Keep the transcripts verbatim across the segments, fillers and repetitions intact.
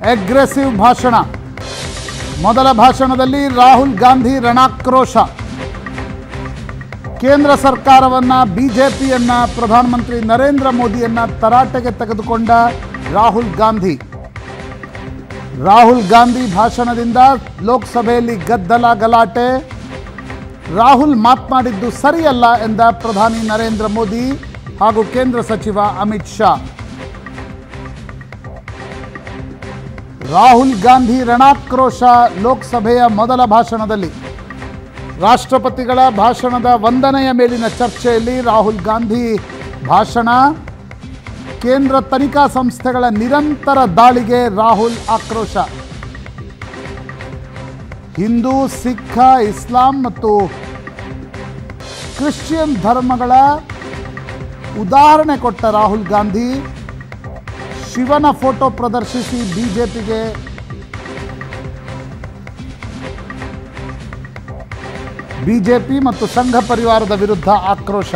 Aggressive ಭಾಷಣ. ಮೊದಲ ಭಾಷಣದಲ್ಲಿ ರಾಹುಲ್ ಗಾಂಧಿ ರಣಾಕ್ರೋಶ. ಕೇಂದ್ರ ಸರ್ಕಾರವನ್ನ, ಬಿಜೆಪಿಯನ್ನ, ಪ್ರಧಾನಮಂತ್ರಿ ನರೇಂದ್ರ ಮೋದಿಯನ್ನ ತರಾಟೆಗೆ ತೆಗೆದುಕೊಂಡ ರಾಹುಲ್ ಗಾಂಧಿ. ರಾಹುಲ್ ಗಾಂಧಿ ಭಾಷಣದಿಂದ ಲೋಕಸಭೆಯಲ್ಲಿ ಗದ್ದಲ ಗಲಾಟೆ. ರಾಹುಲ್ ಮಾತನಾಡಿದ್ದು ಸರಿಯಲ್ಲ ಎಂದ ಪ್ರಧಾನಿ ನರೇಂದ್ರ ಮೋದಿ ಹಾಗೂ ಕೇಂದ್ರ ಸಚಿವ ಅಮಿತ್ ಶಾ. ರಾಹುಲ್ ಗಾಂಧಿ ರಣಾಕ್ರೋಶ ಲೋಕಸಭೆಯ ಮೊದಲ ಭಾಷಣದಲ್ಲಿ. ರಾಷ್ಟ್ರಪತಿಗಳ ಭಾಷಣದ ವಂದನೆಯ ಮೇಲಿನ ಚರ್ಚೆಯಲ್ಲಿ ರಾಹುಲ್ ಗಾಂಧಿ ಭಾಷಣ. ಕೇಂದ್ರ ತನಿಖಾ ಸಂಸ್ಥೆಗಳ ನಿರಂತರ ದಾಳಿಗೆ ರಾಹುಲ್ ಆಕ್ರೋಶ. ಹಿಂದೂ, ಸಿಖ್, ಇಸ್ಲಾಂ ಮತ್ತು ಕ್ರಿಶ್ಚಿಯನ್ ಧರ್ಮಗಳ ಉದಾಹರಣೆ ಕೊಟ್ಟ ರಾಹುಲ್ ಗಾಂಧಿ ಶಿವನ ಫೋಟೋ ಪ್ರದರ್ಶಿಸಿ ಬಿಜೆಪಿಗೆ ಬಿಜೆಪಿ ಮತ್ತು ಸಂಘ ಪರಿವಾರದ ವಿರುದ್ಧ ಆಕ್ರೋಶ.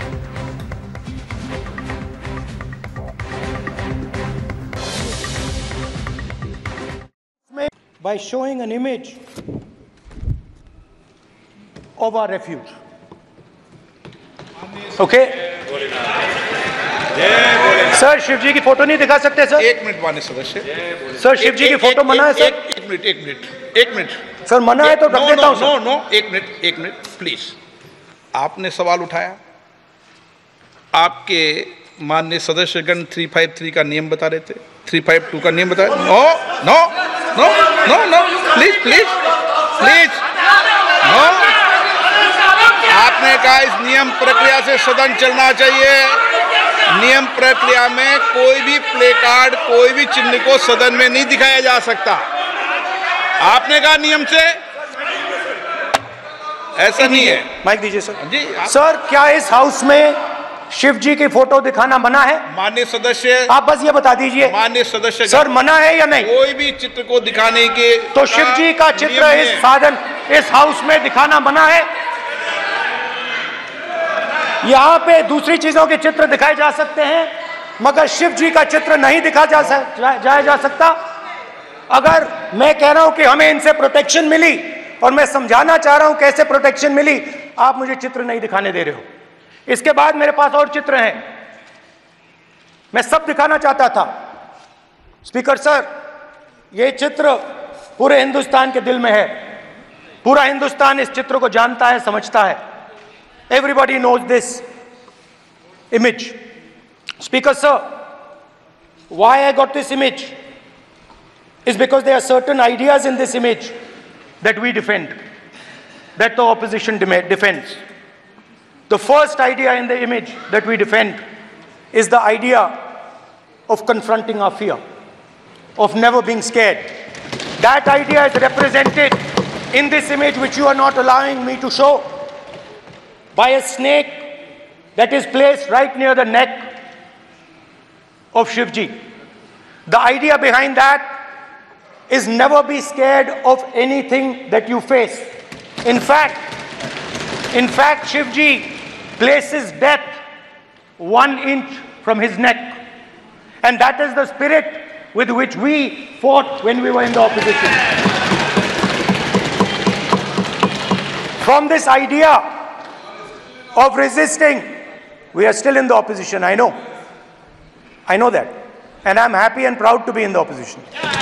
By showing an image of our refuge. Okay? Sir Shiv ji की फोटो नहीं दिखा सकते सर? एक मिनट माननीय सदस्य। सर शिव जी की फोटो मना है सर? एक मिनट एक मिनट एक मिनट सर मना है तो रख देता हूं सर। नो नो एक मिनट एक मिनट प्लीज। आपने सवाल उठाया, आपके माननीय सदस्यगण तीन सौ तिरेपन का नियम बता रहे थे, तीन सौ बावन का नियम बता रहे। No no no no no please please please no. आपने कहा इस नियम प्रक्रिया से सदन चलना चाहिए। नियम प्रक्रिया में कोई भी प्ले कार्ड, कोई भी चिन्ह को सदन में नहीं दिखाया जा सकता। आपने कहा नियम से, ऐसा नहीं है। माइक दीजिए सर जी। सर क्या इस हाउस में शिव जी की फोटो दिखाना मना है? माननीय सदस्य, आप बस ये बता दीजिए। माननीय सदस्य सर मना है या नहीं? कोई भी चित्र को दिखाने के तो शिव जी का चित्र इस साधन इस हाउस में दिखाना मना है? यहाँ पे दूसरी चीजों के चित्र दिखाए जा सकते हैं मगर शिव जी का चित्र नहीं दिखा जा जाया जा, जा सकता। अगर मैं कह रहा हूं कि हमें इनसे प्रोटेक्शन मिली और मैं समझाना चाह रहा हूं कैसे प्रोटेक्शन मिली, आप मुझे चित्र नहीं दिखाने दे रहे हो। इसके बाद मेरे पास और चित्र हैं, मैं सब दिखाना चाहता था। स्पीकर सर, ये चित्र पूरे हिंदुस्तान के दिल में है। पूरा हिंदुस्तान इस चित्र को जानता है, समझता है। Everybody knows this image. Speaker sir, why I got this image is because there are certain ideas in this image that we defend, that the opposition defends. The first idea in the image that we defend is the idea of confronting our fear, of never being scared. That idea is represented in this image which you are not allowing me to show, by a snake that is placed right near the neck of Shivji. The idea behind that is never be scared of anything that you face. In fact, in fact, Shivji places death one inch from his neck. And that is the spirit with which we fought when we were in the opposition. From this idea of resisting, we are still in the opposition. I know. I know that. And I'm happy and proud to be in the opposition.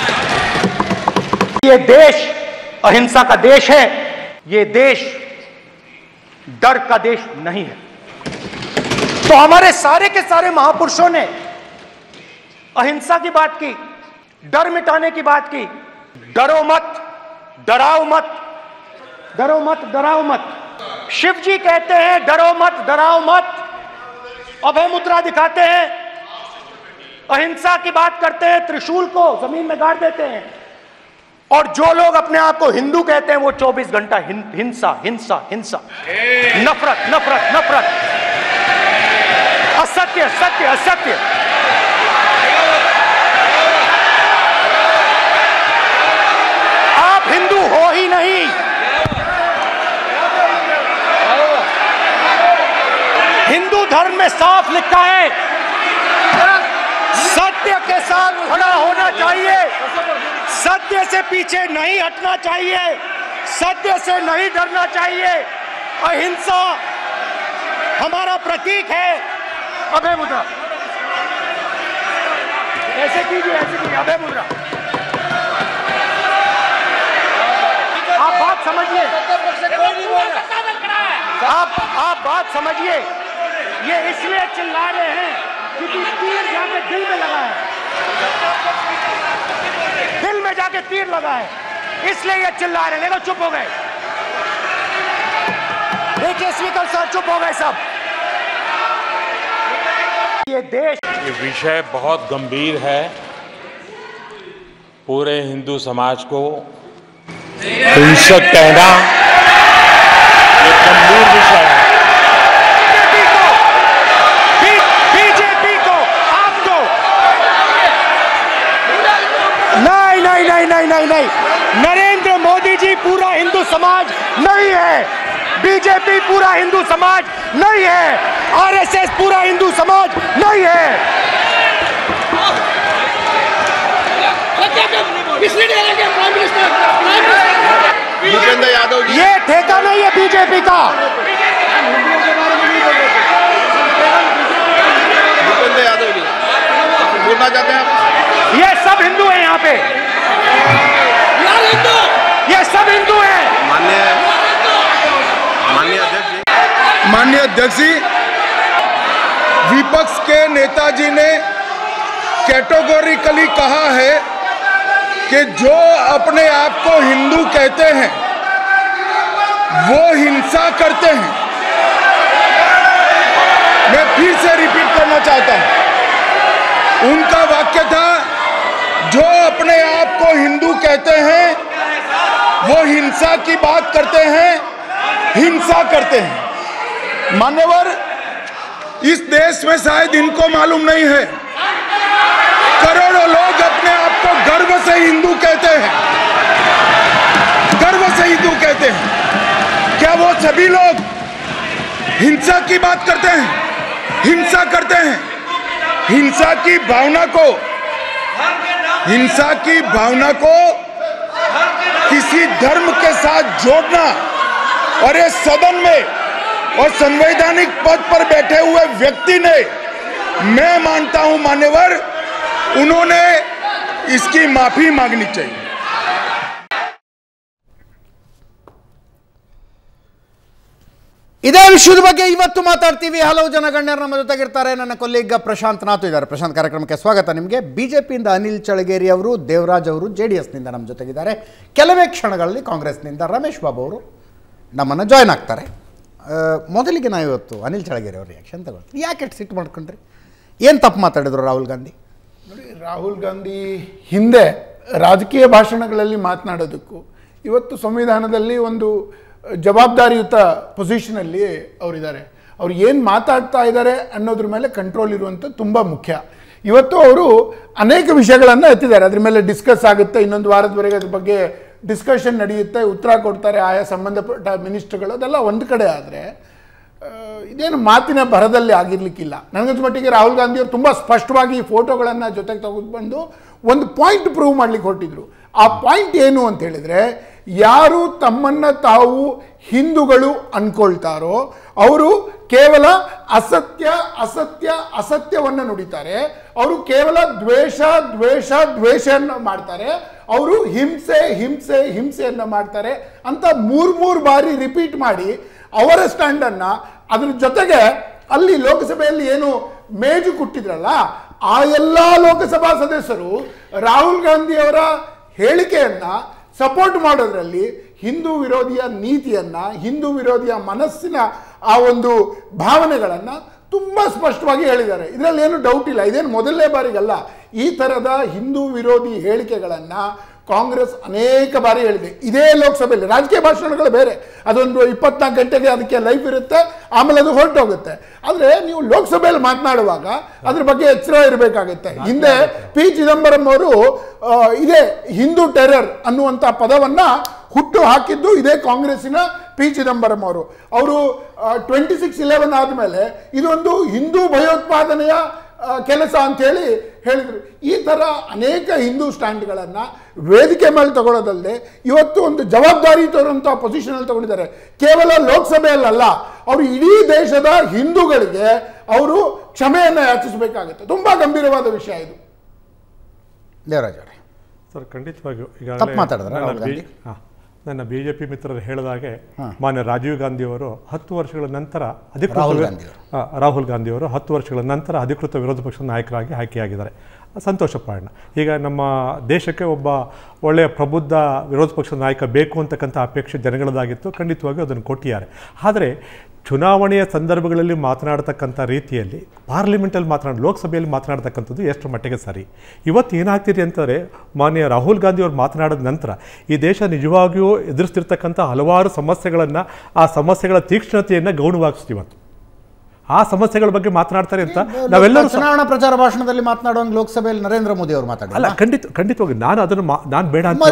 ये देश अहिंसा का देश है, ये देश डर का देश नहीं है। तो हमारे सारे के सारे महापुरुषों ने अहिंसा की बात की, डर मिटाने की बात की। डरो मत, डराओ मत, डरो मत, डराओ मत। शिव जी कहते हैं डरो मत, डराओ मत, अभय मुद्रा दिखाते हैं, अहिंसा की बात करते हैं, त्रिशूल को जमीन में गाड़ देते हैं। और जो लोग अपने आप को हिंदू कहते हैं वो चौबीस घंटा हिंसा हिंसा हिंसा, नफरत नफरत नफरत, असत्य सत्य असत्य। आप हिंदू हो ही नहीं। हिंदू धर्म में साफ लिखा है, सत्य के साथ खड़ा होना चाहिए। सत्य से पीछे नहीं हटना चाहिए, सत्य से नहीं डरना चाहिए। अहिंसा हमारा प्रतीक है। अभय मुद्रा ऐसे कीजिए, ऐसे कीजिए, अभय मुद्रा। आप बात समझिए, आप आप बात समझिए। ये इसलिए चिल्ला रहे हैं क्योंकि तीर जाके दिल में लगा है, दिल में जाके तीर लगा है, इसलिए ये चिल्ला रहे हैं। देखो चुप हो गए, देखिए स्पीकर साहब चुप हो गए सब। ये देश, ये विषय बहुत गंभीर है, पूरे हिंदू समाज को हिंसक कहना ये गंभीर विषय है। बीजेपी को, आपको नहीं नहीं नहीं नहीं नहीं नहीं नरेंद्र मोदी जी पूरा हिंदू समाज नहीं है, बीजेपी पूरा हिंदू समाज नहीं है, आरएसएस पूरा हिंदू समाज नहीं है। भूपेंद्र यादव जी, ये ठेका नहीं है बीजेपी का। भूपेंद्र यादव जी बोलना चाहते हैं आप? ये सब हिंदू हैं यहाँ पे, ये सब हिंदू हैं। माननीय माननीय अध्यक्ष जी, माननीय अध्यक्ष जी, विपक्ष के नेताजी ने कैटेगोरिकली कहा है कि जो अपने आप को हिंदू कहते हैं वो हिंसा करते हैं। मैं फिर से रिपीट करना चाहता हूं, उनका वाक्य था जो अपने आप को हिंदू कहते हैं वो हिंसा की बात करते हैं, हिंसा करते हैं। मान्यवर, इस देश में शायद इनको मालूम नहीं है, करोड़ों लोग अपने आप को गर्व से हिंदू कहते हैं, गर्व से हिंदू कहते हैं। क्या वो सभी लोग हिंसा की बात करते हैं, हिंसा करते हैं? हिंसा की भावना को हिंसा की भावना को किसी धर्म के साथ जोड़ना और ये सदन में और संवैधानिक पद पर बैठे हुए व्यक्ति ने, मैं मानता हूं मान्यवर, उन्होंने इसकी माफी मांगनी चाहिए। ಇದೇ ವಿಷಯದ ಬಗ್ಗೆ ಇವತ್ತು ಮಾತಾಡ್ತೀವಿ. ಹಲವು ಜನ ಗಣ್ಯರು ನಮ್ಮ ಜೊತೆಗಿರ್ತಾರೆ. ನನ್ನ ಕೊಲ್ಲಿಗ ಪ್ರಶಾಂತ್ ನಾಥ್ ಇದ್ದಾರೆ. ಪ್ರಶಾಂತ್, ಕಾರ್ಯಕ್ರಮಕ್ಕೆ ಸ್ವಾಗತ. ನಿಮಗೆ ಬಿಜೆಪಿಯಿಂದ ಅನಿಲ್ ಚಳಗೇರಿ ಅವರು, ದೇವರಾಜ್ ಅವರು ಜೆ ಡಿ ಎಸ್ನಿಂದ ನಮ್ಮ ಜೊತೆಗಿದ್ದಾರೆ. ಕೆಲವೇ ಕ್ಷಣಗಳಲ್ಲಿ ಕಾಂಗ್ರೆಸ್ನಿಂದ ರಮೇಶ್ ಬಾಬು ಅವರು ನಮ್ಮನ್ನು ಜಾಯ್ನ್ ಆಗ್ತಾರೆ. ಮೊದಲಿಗೆ ನಾವು ಇವತ್ತು ಅನಿಲ್ ಚಳಗೇರಿ ಅವ್ರ ರಿಯಾಕ್ಷನ್ ತಗೊಳ್ತೀವಿ. ಯಾಕೆ ಸಿಟ್ಟು ಮಾಡ್ಕೊಂಡ್ರಿ? ಏನು ತಪ್ಪು ಮಾತಾಡಿದ್ರು ರಾಹುಲ್ ಗಾಂಧಿ? ನೋಡಿ, ರಾಹುಲ್ ಗಾಂಧಿ ಹಿಂದೆ ರಾಜಕೀಯ ಭಾಷಣಗಳಲ್ಲಿ ಮಾತನಾಡೋದಕ್ಕೂ ಇವತ್ತು ಸಂವಿಧಾನದಲ್ಲಿ ಒಂದು ಜವಾಬ್ದಾರಿಯುತ ಪೊಸಿಷನಲ್ಲಿ ಅವರಿದ್ದಾರೆ. ಅವ್ರು ಏನು ಮಾತಾಡ್ತಾ ಇದ್ದಾರೆ ಅನ್ನೋದ್ರ ಮೇಲೆ ಕಂಟ್ರೋಲ್ ಇರುವಂಥ ತುಂಬ ಮುಖ್ಯ. ಇವತ್ತು ಅವರು ಅನೇಕ ವಿಷಯಗಳನ್ನು ಎತ್ತಿದ್ದಾರೆ, ಅದ್ರ ಮೇಲೆ ಡಿಸ್ಕಸ್ ಆಗುತ್ತೆ. ಇನ್ನೊಂದು ವಾರದವರೆಗೆ ಅದ್ರ ಬಗ್ಗೆ ಡಿಸ್ಕಷನ್ ನಡೆಯುತ್ತೆ, ಉತ್ತರ ಕೊಡ್ತಾರೆ ಆಯಾ ಸಂಬಂಧಪಟ್ಟ ಮಿನಿಸ್ಟ್ರುಗಳು. ಅದೆಲ್ಲ ಒಂದು ಕಡೆ ಆದರೆ ಇದೇನು ಮಾತಿನ ಭರದಲ್ಲಿ ಆಗಿರ್ಲಿಕ್ಕಿಲ್ಲ. ನನಗಂತ ಮಟ್ಟಿಗೆ ರಾಹುಲ್ ಗಾಂಧಿ ಅವರು ತುಂಬ ಸ್ಪಷ್ಟವಾಗಿ ಈ ಫೋಟೋಗಳನ್ನು ಜೊತೆಗೆ ತೆಗೆದುಕೊಂಡು ಒಂದು ಪಾಯಿಂಟ್ ಪ್ರೂವ್ ಮಾಡ್ಲಿಕ್ಕೆ ಹೊರಟಿದ್ರು. ಆ ಪಾಯಿಂಟ್ ಏನು ಅಂತ ಹೇಳಿದರೆ, ಯಾರು ತಮ್ಮನ್ನು ತಾವು ಹಿಂದೂಗಳು ಅನ್ಕೊಳ್ತಾರೋ ಅವರು ಕೇವಲ ಅಸತ್ಯ ಅಸತ್ಯ ಅಸತ್ಯವನ್ನು ನುಡಿತಾರೆ. ಅವರು ಕೇವಲ ದ್ವೇಷ ದ್ವೇಷ ದ್ವೇಷವನ್ನು ಮಾಡ್ತಾರೆ. ಅವರು ಹಿಂಸೆ ಹಿಂಸೆ ಹಿಂಸೆಯನ್ನು ಮಾಡ್ತಾರೆ ಅಂತ ಮೂರು ಮೂರು ಬಾರಿ ರಿಪೀಟ್ ಮಾಡಿ ಅವರ ಸ್ಟ್ಯಾಂಡನ್ನು, ಅದ್ರ ಜೊತೆಗೆ ಅಲ್ಲಿ ಲೋಕಸಭೆಯಲ್ಲಿ ಏನು ಮೇಜು ಕೊಟ್ಟಿದ್ರಲ್ಲ, ಆ ಎಲ್ಲ ಲೋಕಸಭಾ ಸದಸ್ಯರು ರಾಹುಲ್ ಗಾಂಧಿ ಅವರ ಹೇಳಿಕೆಯನ್ನು ಸಪೋರ್ಟ್ ಮಾಡೋದ್ರಲ್ಲಿ ಹಿಂದೂ ವಿರೋಧಿಯ ನೀತಿಯನ್ನು, ಹಿಂದೂ ವಿರೋಧಿಯ ಮನಸ್ಸಿನ ಆ ಒಂದು ಭಾವನೆಗಳನ್ನು ತುಂಬ ಸ್ಪಷ್ಟವಾಗಿ ಹೇಳಿದ್ದಾರೆ. ಇದರಲ್ಲಿ ಏನು ಡೌಟ್ ಇಲ್ಲ. ಇದೇನು ಮೊದಲನೇ ಬಾರಿಗಲ್ಲ. ಈ ಥರದ ಹಿಂದೂ ವಿರೋಧಿ ಹೇಳಿಕೆಗಳನ್ನು ಕಾಂಗ್ರೆಸ್ ಅನೇಕ ಬಾರಿ ಹೇಳಿದೆ. ಇದೇ ಲೋಕಸಭೆಯಲ್ಲಿ ರಾಜಕೀಯ ಭಾಷಣಗಳು ಬೇರೆ, ಅದೊಂದು ಇಪ್ಪತ್ನಾಲ್ಕು ಗಂಟೆಗೆ ಅದಕ್ಕೆ ಲೈವ್ ಇರುತ್ತೆ, ಆಮೇಲೆ ಅದು ಹೊರಟೋಗುತ್ತೆ. ಆದರೆ ನೀವು ಲೋಕಸಭೆಯಲ್ಲಿ ಮಾತನಾಡುವಾಗ ಅದ್ರ ಬಗ್ಗೆ ಎಚ್ಚರ ಇರಬೇಕಾಗುತ್ತೆ. ಹಿಂದೆ ಪಿ ಚಿದಂಬರಂ ಅವರು ಇದೇ ಹಿಂದೂ ಟೆರರ್ ಅನ್ನುವಂಥ ಪದವನ್ನು ಹುಟ್ಟು ಹಾಕಿದ್ದು ಇದೇ ಕಾಂಗ್ರೆಸ್ಸಿನ ಪಿ ಚಿದಂಬರಂ ಅವರು. ಅವರು ಟ್ವೆಂಟಿ ಸಿಕ್ಸ್ ಇಲೆವೆನ್ ಆದಮೇಲೆ ಇದೊಂದು ಹಿಂದೂ ಭಯೋತ್ಪಾದನೆಯ ಕೆಲಸ ಅಂತೇಳಿ ಹೇಳಿದರು. ಈ ಥರ ಅನೇಕ ಹಿಂದೂ ಸ್ಟ್ಯಾಂಡ್ಗಳನ್ನು ವೇದಿಕೆ ಮೇಲೆ ತಗೊಳ್ಳೋದಲ್ಲದೆ ಇವತ್ತು ಒಂದು ಜವಾಬ್ದಾರಿ ತೋರುವಂಥ ಪೊಸಿಷನಲ್ಲಿ ತಗೊಂಡಿದ್ದಾರೆ. ಕೇವಲ ಲೋಕಸಭೆಯಲ್ಲ, ಅವರು ಇಡೀ ದೇಶದ ಹಿಂದೂಗಳಿಗೆ ಅವರು ಕ್ಷಮೆಯನ್ನು ಯಾಚಿಸಬೇಕಾಗುತ್ತೆ. ತುಂಬ ಗಂಭೀರವಾದ ವಿಷಯ ಇದು. ದೇವರಾಜ್ ಅವರೇ ಸರ್, ಖಂಡಿತವಾಗಿಯೂ ತಪ್ಪು ಮಾತಾಡಿದ್ರೆ ರಾಹುಲ್ ಗಾಂಧಿ ಹಾಂ ನನ್ನ ಬಿ ಜೆ ಪಿ ಮಿತ್ರರು ಹೇಳಿದಾಗೆ ಮಾನ್ಯ ರಾಜೀವ್ ಗಾಂಧಿಯವರು ಹತ್ತು ವರ್ಷಗಳ ನಂತರ ಅಧಿಕೃತ ರಾಹುಲ್ ಗಾಂಧಿಯವರು ಹತ್ತು ವರ್ಷಗಳ ನಂತರ ಅಧಿಕೃತ ವಿರೋಧ ಪಕ್ಷದ ನಾಯಕರಾಗಿ ಆಯ್ಕೆಯಾಗಿದ್ದಾರೆ. ಸಂತೋಷ ಪಾಡೋಣ. ಈಗ ನಮ್ಮ ದೇಶಕ್ಕೆ ಒಬ್ಬ ಒಳ್ಳೆಯ ಪ್ರಬುದ್ಧ ವಿರೋಧ ಪಕ್ಷದ ನಾಯಕ ಬೇಕು ಅಂತಕ್ಕಂಥ ಅಪೇಕ್ಷೆ ಜನಗಳದಾಗಿತ್ತು. ಖಂಡಿತವಾಗಿಯೂ ಅದನ್ನು ಕೊಟ್ಟಿದ್ದಾರೆ. ಆದರೆ ಚುನಾವಣೆಯ ಸಂದರ್ಭಗಳಲ್ಲಿ ಮಾತನಾಡ್ತಕ್ಕಂಥ ರೀತಿಯಲ್ಲಿ ಪಾರ್ಲಿಮೆಂಟಲ್ಲಿ ಮಾತನಾಡಿ ಲೋಕಸಭೆಯಲ್ಲಿ ಮಾತನಾಡ್ತಕ್ಕಂಥದ್ದು ಎಷ್ಟು ಮಟ್ಟಿಗೆ ಸರಿ? ಇವತ್ತು ಏನಾಗ್ತಿದೆ ಅಂತಂದರೆ, ಮಾನ್ಯ ರಾಹುಲ್ ಗಾಂಧಿಯವರು ಮಾತನಾಡಿದ ನಂತರ ಈ ದೇಶ ನಿಜವಾಗಿಯೂ ಎದುರಿಸ್ತಿರ್ತಕ್ಕಂಥ ಹಲವಾರು ಸಮಸ್ಯೆಗಳನ್ನು, ಆ ಸಮಸ್ಯೆಗಳ ತೀಕ್ಷ್ಣತೆಯನ್ನು ಗೌಣವಾಗಿಸ್ತೀವಿ. ಇವತ್ತು ಆ ಸಮಸ್ಯೆಗಳ ಬಗ್ಗೆ ಮಾತಾಡ್ತಾರೆ ಅಂತ ನಾವೆಲ್ಲರೂ ಚುನಾವಣಾ ಪ್ರಚಾರ ಭಾಷಣದಲ್ಲಿ ಮಾತಾಡುವಂಗೆ ಲೋಕಸಭೆಯಲ್ಲಿ ನರೇಂದ್ರ ಮೋದಿ ಅವರು ಮಾತಾಡಿಲ್ಲ. ಅಲ್ಲ, ಖಂಡಿತ ಖಂಡಿತವಾಗಿ ನಾನು ಅದನ್ನು ನಾನು ಬೇಡ ಅಂತ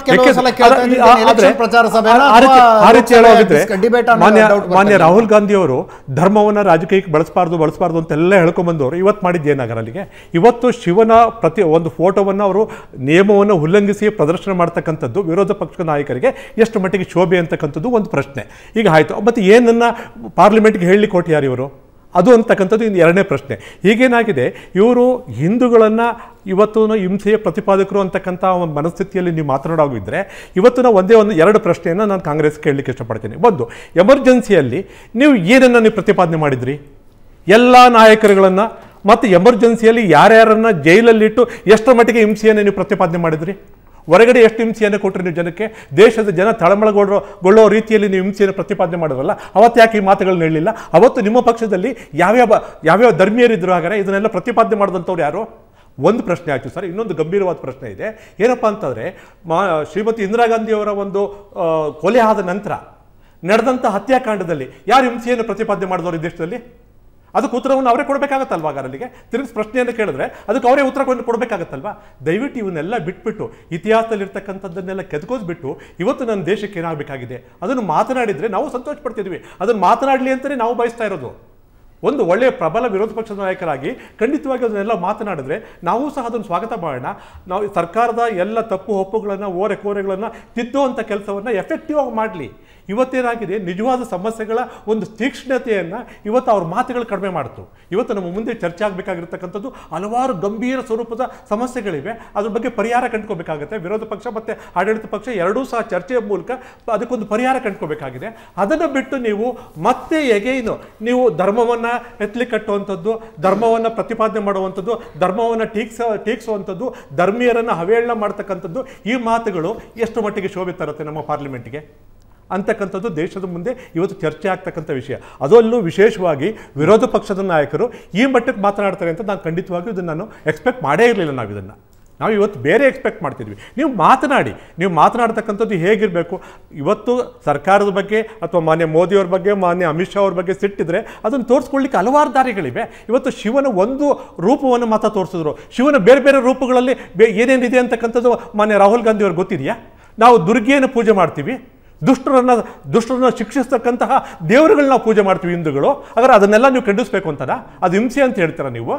ಮಾನ್ಯ ರಾಹುಲ್ ಗಾಂಧಿ ಅವರು ಧರ್ಮವನ್ನು ರಾಜಕೀಯಕ್ಕೆ ಬಳಸಬಾರ್ದು ಬಳಸಬಾರ್ದು ಅಂತೆಲ್ಲ ಹೇಳ್ಕೊಂಡ್ಬಂದವರು ಇವತ್ತು ಮಾಡಿದ್ದೇನಾಗರ ಅಲ್ಲಿಗೆ. ಇವತ್ತು ಶಿವನ ಪ್ರತಿ ಒಂದು ಫೋಟೋವನ್ನು ಅವರು ನಿಯಮವನ್ನು ಉಲ್ಲಂಘಿಸಿ ಪ್ರದರ್ಶನ ಮಾಡ್ತಕ್ಕಂಥದ್ದು ವಿರೋಧ ಪಕ್ಷದ ನಾಯಕರಿಗೆ ಎಷ್ಟು ಮಟ್ಟಿಗೆ ಶೋಭೆ ಅಂತಕ್ಕಂಥದ್ದು ಒಂದು ಪ್ರಶ್ನೆ. ಈಗ ಆಯಿತು, ಮತ್ತು ಏನನ್ನ ಪಾರ್ಲಿಮೆಂಟ್ಗೆ ಹೇಳಿ ಕೊಟ್ಟಿದ್ದಾರೆ ಇವರು, ಅದು ಅಂತಕ್ಕಂಥದ್ದು ಇನ್ನು ಎರಡನೇ ಪ್ರಶ್ನೆ. ಹೀಗೇನಾಗಿದೆ, ಇವರು ಹಿಂದೂಗಳನ್ನು ಇವತ್ತು ಹಿಂಸೆಯ ಪ್ರತಿಪಾದಕರು ಅಂತಕ್ಕಂಥ ಒಂದು ಮನಸ್ಥಿತಿಯಲ್ಲಿ ನೀವು ಮಾತನಾಡೋಗಿದ್ದರೆ, ಇವತ್ತು ನಾವು ಒಂದೇ ಒಂದು ಎರಡು ಪ್ರಶ್ನೆಯನ್ನು ನಾನು ಕಾಂಗ್ರೆಸ್ ಕೇಳಲಿಕ್ಕೆ ಇಷ್ಟಪಡ್ತೀನಿ. ಒಂದು, ಎಮರ್ಜೆನ್ಸಿಯಲ್ಲಿ ನೀವು ಏನನ್ನು ನೀವು ಪ್ರತಿಪಾದನೆ ಮಾಡಿದ್ರಿ? ಎಲ್ಲ ನಾಯಕರುಗಳನ್ನು ಮತ್ತು ಎಮರ್ಜೆನ್ಸಿಯಲ್ಲಿ ಯಾರ್ಯಾರನ್ನು ಜೈಲಲ್ಲಿಟ್ಟು ಎಷ್ಟರ ಮಟ್ಟಿಗೆ ಹಿಂಸೆಯನ್ನು ನೀವು ಪ್ರತಿಪಾದನೆ ಮಾಡಿದ್ರಿ? ಹೊರಗಡೆ ಎಷ್ಟು ಹಿಂಸೆಯನ್ನು ಕೊಟ್ಟರೆ ನೀವು ಜನಕ್ಕೆ? ದೇಶದ ಜನ ತಳಮಳಗೊಳ್ಳೋ ಗೊಳ್ಳೋ ರೀತಿಯಲ್ಲಿ ನೀವು ಹಿಂಸೆಯನ್ನು ಪ್ರತಿಪಾದನೆ ಮಾಡೋದಲ್ಲ. ಅವತ್ತು ಯಾಕೆ ಈ ಮಾತುಗಳನ್ನ ಹೇಳಲಿಲ್ಲ? ಅವತ್ತು ನಿಮ್ಮ ಪಕ್ಷದಲ್ಲಿ ಯಾವ್ಯಾವ ಯಾವ್ಯಾವ ಧರ್ಮೀಯರಿದ್ರು, ಹಾಗಾದ್ರೆ ಇದನ್ನೆಲ್ಲ ಪ್ರತಿಪಾದನೆ ಮಾಡಿದಂಥವ್ರು ಯಾರು? ಒಂದು ಪ್ರಶ್ನೆ ಆಯಿತು ಸರ್. ಇನ್ನೊಂದು ಗಂಭೀರವಾದ ಪ್ರಶ್ನೆ ಇದೆ. ಏನಪ್ಪ ಅಂತಂದರೆ, ಮಾ ಶ್ರೀಮತಿ ಇಂದಿರಾ ಗಾಂಧಿಯವರ ಒಂದು ಕೊಲೆ ಆದ ನಂತರ ನಡೆದಂಥ ಹತ್ಯಾಕಾಂಡದಲ್ಲಿ ಯಾರು ಹಿಂಸೆಯನ್ನು ಪ್ರತಿಪಾದನೆ ಮಾಡಿದವರು ಈ ದೇಶದಲ್ಲಿ? ಅದಕ್ಕೆ ಉತ್ತರವನ್ನು ಅವರೇ ಕೊಡಬೇಕಾಗತ್ತಲ್ವಾ? ಅಲ್ಲಿಗೆ ತಿರುಗಿಸಿ ಪ್ರಶ್ನೆಯನ್ನು ಕೇಳಿದ್ರೆ ಅದಕ್ಕೆ ಅವರೇ ಉತ್ತರವನ್ನು ಕೊಡಬೇಕಾಗತ್ತಲ್ವಾ? ದಯವಿಟ್ಟು ಇವನ್ನೆಲ್ಲ ಬಿಟ್ಬಿಟ್ಟು ಇತಿಹಾಸದಲ್ಲಿರ್ತಕ್ಕಂಥದ್ದನ್ನೆಲ್ಲ ಕೆದ್ಕೋದ್ಬಿಟ್ಟು ಇವತ್ತು ನನ್ನ ದೇಶಕ್ಕೆ ಏನಾಗಬೇಕಾಗಿದೆ ಅದನ್ನು ಮಾತನಾಡಿದರೆ ನಾವು ಸಂತೋಷ ಪಡ್ತಿದ್ವಿ. ಅದನ್ನು ಮಾತನಾಡಲಿ ಅಂತಲೇ ನಾವು ಬಯಸ್ತಾ ಇರೋದು. ಒಂದು ಒಳ್ಳೆಯ ಪ್ರಬಲ ವಿರೋಧ ಪಕ್ಷದ ನಾಯಕರಾಗಿ ಖಂಡಿತವಾಗಿ ಅದನ್ನೆಲ್ಲ ಮಾತನಾಡಿದ್ರೆ ನಾವು ಸಹ ಅದನ್ನು ಸ್ವಾಗತ ಮಾಡೋಣ. ನಾವು ಸರ್ಕಾರದ ಎಲ್ಲ ತಪ್ಪು ಒಪ್ಪುಗಳನ್ನು, ಓರೆ ಕೋರೆಗಳನ್ನು ತಿದ್ದುವಂಥ ಕೆಲಸವನ್ನು ಎಫೆಕ್ಟಿವ್ ಆಗಿ ಮಾಡಲಿ. ಇವತ್ತೇನಾಗಿದೆ, ನಿಜವಾದ ಸಮಸ್ಯೆಗಳ ಒಂದು ತೀಕ್ಷ್ಣತೆಯನ್ನು ಇವತ್ತು ಅವ್ರ ಮಾತುಗಳು ಕಡಿಮೆ ಮಾಡ್ತು. ಇವತ್ತು ನಮ್ಮ ಮುಂದೆ ಚರ್ಚೆ ಆಗಬೇಕಾಗಿರ್ತಕ್ಕಂಥದ್ದು ಹಲವಾರು ಗಂಭೀರ ಸ್ವರೂಪದ ಸಮಸ್ಯೆಗಳಿವೆ. ಅದ್ರ ಬಗ್ಗೆ ಪರಿಹಾರ ಕಂಡುಕೋಬೇಕಾಗುತ್ತೆ. ವಿರೋಧ ಪಕ್ಷ ಮತ್ತು ಆಡಳಿತ ಪಕ್ಷ ಎರಡೂ ಸಹ ಚರ್ಚೆಯ ಮೂಲಕ ಅದಕ್ಕೊಂದು ಪರಿಹಾರ ಕಂಡುಕೋಬೇಕಾಗಿದೆ. ಅದನ್ನು ಬಿಟ್ಟು ನೀವು ಮತ್ತೆ ಎಗೈನು ನೀವು ಧರ್ಮವನ್ನು ಎತ್ತಲಿ ಕಟ್ಟುವಂಥದ್ದು, ಧರ್ಮವನ್ನು ಪ್ರತಿಪಾದನೆ ಮಾಡುವಂಥದ್ದು, ಧರ್ಮವನ್ನು ಟೀಕ್ಸ ಟೀಕ್ಸುವಂಥದ್ದು, ಧರ್ಮೀಯರನ್ನು ಹವೇಳನ ಮಾಡ್ತಕ್ಕಂಥದ್ದು, ಈ ಮಾತುಗಳು ಎಷ್ಟು ಮಟ್ಟಿಗೆ ಶೋಭೆ ತರುತ್ತೆ ನಮ್ಮ ಪಾರ್ಲಿಮೆಂಟ್ಗೆ ಅಂತಕ್ಕಂಥದ್ದು ದೇಶದ ಮುಂದೆ ಇವತ್ತು ಚರ್ಚೆ ಆಗ್ತಕ್ಕಂಥ ವಿಷಯ. ಅದರಲ್ಲೂ ವಿಶೇಷವಾಗಿ ವಿರೋಧ ಪಕ್ಷದ ನಾಯಕರು ಈ ಮಟ್ಟಕ್ಕೆ ಮಾತನಾಡ್ತಾರೆ ಅಂತ ನಾನು ಖಂಡಿತವಾಗಿಯೂ ಇದನ್ನು ನಾನು ಎಕ್ಸ್ಪೆಕ್ಟ್ ಮಾಡೇ ಇರಲಿಲ್ಲ. ನಾವು ಇದನ್ನು ನಾವು ಇವತ್ತು ಬೇರೆ ಎಕ್ಸ್ಪೆಕ್ಟ್ ಮಾಡ್ತಿದ್ವಿ. ನೀವು ಮಾತನಾಡಿ, ನೀವು ಮಾತನಾಡ್ತಕ್ಕಂಥದ್ದು ಹೇಗಿರಬೇಕು? ಇವತ್ತು ಸರ್ಕಾರದ ಬಗ್ಗೆ ಅಥವಾ ಮಾನ್ಯ ಮೋದಿಯವ್ರ ಬಗ್ಗೆ, ಮಾನ್ಯ ಅಮಿತ್ ಶಾ ಅವ್ರ ಬಗ್ಗೆ ಸಿಟ್ಟಿದ್ರೆ ಅದನ್ನು ತೋರಿಸ್ಕೊಳ್ಳಿಕ್ಕೆ ಹಲವಾರು ದಾರಿಗಳಿವೆ. ಇವತ್ತು ಶಿವನ ಒಂದು ರೂಪವನ್ನು ಮಾತ್ರ ತೋರಿಸಿದ್ರು. ಶಿವನ ಬೇರೆ ಬೇರೆ ರೂಪಗಳಲ್ಲಿ ಬೇ ಏನೇನಿದೆ ಅಂತಕ್ಕಂಥದ್ದು ಮಾನ್ಯ ರಾಹುಲ್ ಗಾಂಧಿ ಅವ್ರಿಗೆ ಗೊತ್ತಿದೆಯಾ? ನಾವು ದುರ್ಗೆಯನ್ನು ಪೂಜೆ ಮಾಡ್ತೀವಿ, ದುಷ್ಟರನ್ನ ದುಷ್ಟರನ್ನ ಶಿಕ್ಷಿಸ್ತಕ್ಕಂತಹ ದೇವರುಗಳನ್ನ ನಾವು ಪೂಜೆ ಮಾಡ್ತೀವಿ ಹಿಂದೂಗಳು. ಹಾಗಾದ್ರೆ ಅದನ್ನೆಲ್ಲ ನೀವು ಖಂಡಿಸಬೇಕು ಅಂತನ? ಅದು ಹಿಂಸೆ ಅಂತ ಹೇಳ್ತೀರಾ ನೀವು?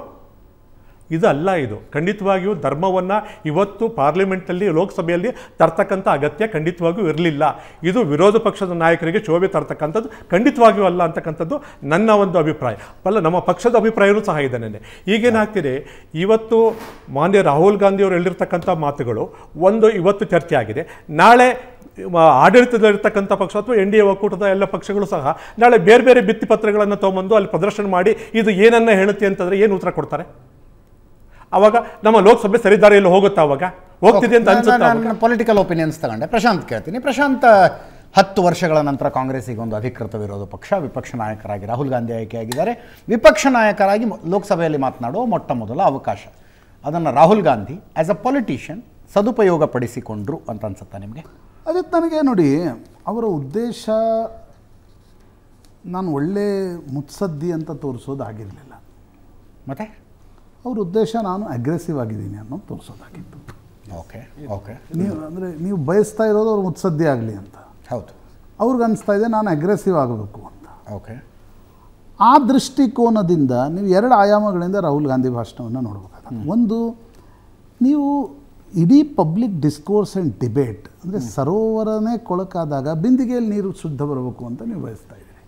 ಇದಲ್ಲ. ಇದು ಖಂಡಿತವಾಗಿಯೂ ಧರ್ಮವನ್ನು ಇವತ್ತು ಪಾರ್ಲಿಮೆಂಟಲ್ಲಿ, ಲೋಕಸಭೆಯಲ್ಲಿ ತರ್ತಕ್ಕಂಥ ಅಗತ್ಯ ಖಂಡಿತವಾಗಿಯೂ ಇರಲಿಲ್ಲ. ಇದು ವಿರೋಧ ಪಕ್ಷದ ನಾಯಕರಿಗೆ ಶೋಭೆ ತರ್ತಕ್ಕಂಥದ್ದು ಖಂಡಿತವಾಗಿಯೂ ಅಲ್ಲ ಅಂತಕ್ಕಂಥದ್ದು ನನ್ನ ಒಂದು ಅಭಿಪ್ರಾಯ. ಅಲ್ಲ, ನಮ್ಮ ಪಕ್ಷದ ಅಭಿಪ್ರಾಯವೂ ಸಹ ಇದೆ. ನೆನ್ನೆ ಈಗೇನಾಗ್ತಿದೆ, ಇವತ್ತು ಮಾನ್ಯ ರಾಹುಲ್ ಗಾಂಧಿಯವರು ಹೇಳಿರ್ತಕ್ಕಂಥ ಮಾತುಗಳು ಒಂದು ಇವತ್ತು ಚರ್ಚೆ ಆಗಿದೆ. ನಾಳೆ ಆಡಳಿತದಲ್ಲಿರ್ತಕ್ಕಂಥ ಪಕ್ಷ ಅಥವಾ ಎನ್ ಡಿ ಎ ಒಕ್ಕೂಟದ ಎಲ್ಲ ಪಕ್ಷಗಳು ಸಹ ನಾಳೆ ಬೇರೆ ಬೇರೆ ಭಿತ್ತಿಪತ್ರಗಳನ್ನು ತೊಗೊಂಬಂದು ಅಲ್ಲಿ ಪ್ರದರ್ಶನ ಮಾಡಿ ಇದು ಏನನ್ನ ಹೇಳುತ್ತೆ ಅಂತಂದರೆ ಏನು ಉತ್ತರ ಕೊಡ್ತಾರೆ? ಅವಾಗ ನಮ್ಮ ಲೋಕಸಭೆ ಸರಿದಾರಿಯಲ್ಲಿ ಹೋಗುತ್ತಾ? ಅವಾಗ ಹೋಗ್ತಿದೆ ಅಂತ ಅನ್ಸುತ್ತೆ. ಪೊಲಿಟಿಕಲ್ ಒಪಿನಿಯನ್ಸ್ ತಗೊಂಡೆ. ಪ್ರಶಾಂತ್ ಕೇಳ್ತೀನಿ. ಪ್ರಶಾಂತ್, ಹತ್ತು ವರ್ಷಗಳ ನಂತರ ಕಾಂಗ್ರೆಸ್ಸಿಗೆ ಒಂದು ಅಧಿಕೃತ ವಿರೋಧ ಪಕ್ಷ, ವಿಪಕ್ಷ ನಾಯಕರಾಗಿ ರಾಹುಲ್ ಗಾಂಧಿ ಆಯ್ಕೆಯಾಗಿದ್ದಾರೆ. ವಿಪಕ್ಷ ನಾಯಕರಾಗಿ ಲೋಕಸಭೆಯಲ್ಲಿ ಮಾತನಾಡುವ ಮೊಟ್ಟ ಮೊದಲ ಅವಕಾಶ, ಅದನ್ನು Rahul Gandhi as a politician ಸದುಪಯೋಗ ಪಡಿಸಿಕೊಂಡ್ರು ಅಂತ ಅನ್ಸುತ್ತಾ ನಿಮಗೆ? ಅದಕ್ಕೆ ನನಗೆ ನೋಡಿ, ಅವರ ಉದ್ದೇಶ ನಾನು ಒಳ್ಳೆ ಮುತ್ಸದ್ದಿ ಅಂತ ತೋರಿಸೋದಾಗಿರಲಿಲ್ಲ. ಮತ್ತು ಅವ್ರ ಉದ್ದೇಶ ನಾನು ಅಗ್ರೆಸಿವ್ ಆಗಿದ್ದೀನಿ ಅನ್ನೋದು ತೋರಿಸೋದಾಗಿತ್ತು. ಓಕೆ ಓಕೆ ನೀವು ಅಂದರೆ ನೀವು ಬಯಸ್ತಾ ಇರೋದು ಅವ್ರು ಮುತ್ಸದ್ದಿ ಆಗಲಿ ಅಂತ. ಹೌದು. ಅವ್ರಿಗೆ ಅನಿಸ್ತಾ ಇದೆ ನಾನು ಅಗ್ರೆಸಿವ್ ಆಗಬೇಕು ಅಂತ. ಓಕೆ. ಆ ದೃಷ್ಟಿಕೋನದಿಂದ ನೀವು ಎರಡು ಆಯಾಮಗಳಿಂದ ರಾಹುಲ್ ಗಾಂಧಿ ಭಾಷಣವನ್ನು ನೋಡಬೇಕಾಗುತ್ತೆ. ಒಂದು, ನೀವು ಇಡೀ ಪಬ್ಲಿಕ್ ಡಿಸ್ಕೋರ್ಸ್ ಆ್ಯಂಡ್ ಡಿಬೇಟ್ ಅಂದರೆ ಸರೋವರನೇ ಕೊಳಕಾದಾಗ ಬಿಂದಿಗೆಯಲ್ಲಿ ನೀರು ಶುದ್ಧ ಬರಬೇಕು ಅಂತ ನೀವು ಬಯಸ್ತಾ ಇದ್ದೀರಿ.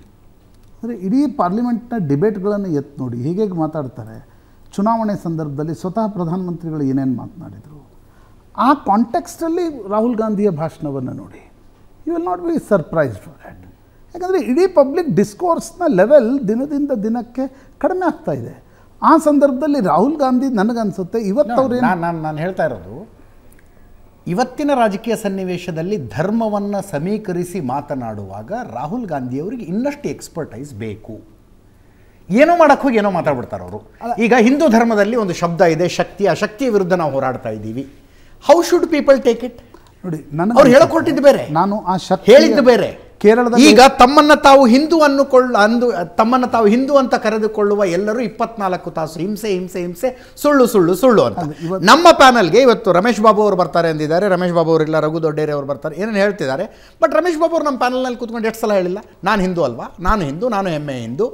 ಅಂದರೆ ಇಡೀ ಪಾರ್ಲಿಮೆಂಟ್ನ ಡಿಬೇಟ್ಗಳನ್ನು ಎತ್ತು ನೋಡಿ, ಹೀಗೆ ಮಾತಾಡ್ತಾರೆ. ಚುನಾವಣೆ ಸಂದರ್ಭದಲ್ಲಿ ಸ್ವತಃ ಪ್ರಧಾನಮಂತ್ರಿಗಳು ಏನೇನು ಮಾತನಾಡಿದರು, ಆ ಕಾಂಟೆಕ್ಸ್ಟಲ್ಲಿ ರಾಹುಲ್ ಗಾಂಧಿಯ ಭಾಷಣವನ್ನು ನೋಡಿ, you will not be surprised for that. ಯಾಕಂದರೆ ಇಡೀ ಪಬ್ಲಿಕ್ ಡಿಸ್ಕೋರ್ಸ್ನ ಲೆವೆಲ್ ದಿನದಿಂದ ದಿನಕ್ಕೆ ಕಡಿಮೆ ಆಗ್ತಾ ಇದೆ. ಆ ಸಂದರ್ಭದಲ್ಲಿ ರಾಹುಲ್ ಗಾಂಧಿ ನನಗನ್ಸುತ್ತೆ ಇವತ್ತವ್ರು ನಾನು ನಾನು ಹೇಳ್ತಾ ಇರೋದು, ಇವತ್ತಿನ ರಾಜಕೀಯ ಸನ್ನಿವೇಶದಲ್ಲಿ ಧರ್ಮವನ್ನು ಸಮೀಕರಿಸಿ ಮಾತನಾಡುವಾಗ ರಾಹುಲ್ ಗಾಂಧಿಯವರಿಗೆ ಇನ್ನಷ್ಟು ಎಕ್ಸ್ಪರ್ಟೈಸ್ ಬೇಕು. ಏನೋ ಮಾಡೋಕ್ಕೆ ಹೋಗಿ ಏನೋ ಮಾತಾಡ್ಬಿಡ್ತಾರೆ ಅವರು. ಈಗ ಹಿಂದೂ ಧರ್ಮದಲ್ಲಿ ಒಂದು ಶಬ್ದ ಇದೆ, ಶಕ್ತಿ. ಆ ಶಕ್ತಿಯ ವಿರುದ್ಧ ನಾವು ಹೋರಾಡ್ತಾ ಇದ್ದೀವಿ. How should people take it? ನೋಡಿ, ಅವ್ರು ಹೇಳಿಕೊಟ್ಟಿದ್ದು ಬೇರೆ, ನಾನು ಆ ಶಕ್ತಿ ಹೇಳಿದ್ದು ಬೇರೆ. ಕೇರಳದಲ್ಲಿ ಈಗ ತಮ್ಮನ್ನ ತಾವು ಹಿಂದೂ ಅನ್ನುಕೊಳ್ಳ ಅಂದು ತಮ್ಮನ್ನ ತಾವು ಹಿಂದೂ ಅಂತ ಕರೆದುಕೊಳ್ಳುವ ಎಲ್ಲರೂ ಇಪ್ಪತ್ನಾಲ್ಕು ತಾಸು ಹಿಂಸೆ ಹಿಂಸೆ ಹಿಂಸೆ ಸುಳ್ಳು ಸುಳ್ಳು ಸುಳ್ಳು ಅಂತ. ನಮ್ಮ ಪ್ಯಾನಲ್ಗೆ ಇವತ್ತು ರಮೇಶ್ ಬಾಬು ಅವರು ಬರ್ತಾರೆ ಅಂದಿದ್ದಾರೆ. ರಮೇಶ್ ಬಾಬು ಅವರಿಲ್ಲ, ರಘು ದೊಡ್ಡೇರಿ ಅವರು ಬರ್ತಾರೆ, ಏನೇನು ಹೇಳ್ತಿದ್ದಾರೆ. ಬಟ್ ರಮೇಶ್ ಬಾಬು ಅವರು ನಮ್ಮ ಪ್ಯಾನಲ್ನಲ್ಲಿ ಕೂತ್ಕೊಂಡು ಎಷ್ಟು ಸಲ ಹೇಳಿಲ್ಲ ನಾನು ಹಿಂದೂ ಅಲ್ವಾ, ನಾನು ಹಿಂದೂ, ನಾನು ಹೆಮ್ಮೆ ಹಿಂದೂ.